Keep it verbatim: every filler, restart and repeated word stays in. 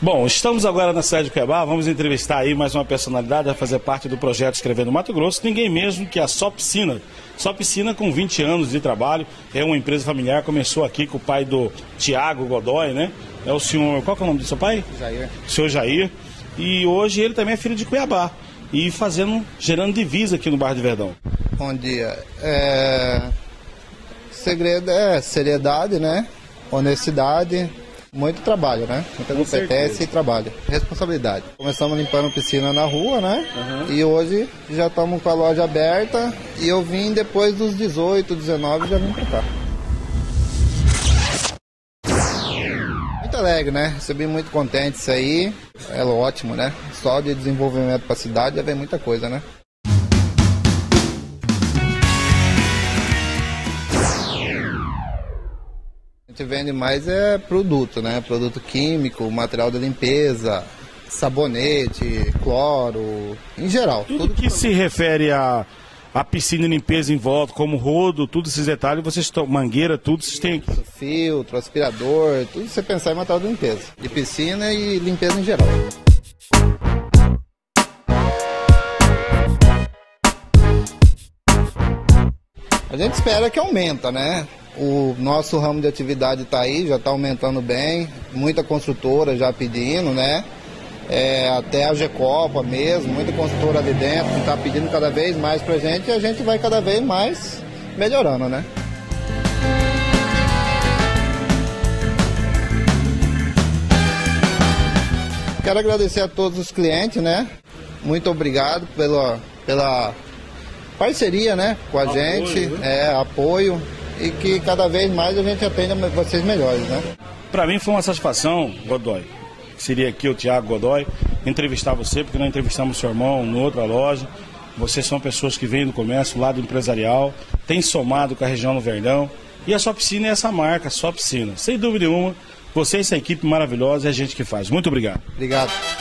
Bom, estamos agora na cidade de Cuiabá, vamos entrevistar aí mais uma personalidade a fazer parte do projeto Escrevendo Mato Grosso, ninguém mesmo que a Só Piscina. Só Piscina com vinte anos de trabalho, é uma empresa familiar, começou aqui com o pai do Tiago Godoy, né? É o senhor, qual que é o nome do seu pai? Jair. O senhor Jair. E hoje ele também é filho de Cuiabá e fazendo, gerando divisa aqui no bairro de Verdão. Bom dia. É... O segredo é seriedade, né? Honestidade. Muito trabalho, né? Muita Com competência certeza. e trabalho. Responsabilidade. Começamos limpando piscina na rua, né? Uhum. E hoje já estamos com a loja aberta. E eu vim depois dos dezoito, dezenove, já vim pra cá. Muito alegre, né? Recebi muito contente isso aí. É ótimo, né? Só de desenvolvimento pra cidade já vem muita coisa, né? A gente vende mais é produto, né? Produto químico, material de limpeza, sabonete, cloro, em geral. Tudo, tudo que se refere a, a piscina e limpeza em volta, como rodo, todos esses detalhes, vocês estão, mangueira, tudo vocês têm aqui. Filtro, aspirador, tudo que você pensar em material de limpeza. De piscina e limpeza em geral. A gente espera que aumenta, né? O nosso ramo de atividade está aí, já está aumentando bem, muita construtora já pedindo, né? É, até a G-Copa mesmo, muita construtora ali dentro que está pedindo cada vez mais pra gente e a gente vai cada vez mais melhorando, né? Quero agradecer a todos os clientes, né? Muito obrigado pela, pela parceria, né? Com a Apoio, gente, né? é, apoio. E que cada vez mais a gente atenda vocês melhores, né? Para mim foi uma satisfação, Godoy, seria aqui o Tiago Godoy, entrevistar você, porque nós entrevistamos seu irmão em outra loja. Vocês são pessoas que vêm do comércio, lado empresarial, têm somado com a região do Verdão. E a Só Piscina é essa marca, Só Piscina. Sem dúvida nenhuma, você e essa equipe maravilhosa é a gente que faz. Muito obrigado. Obrigado.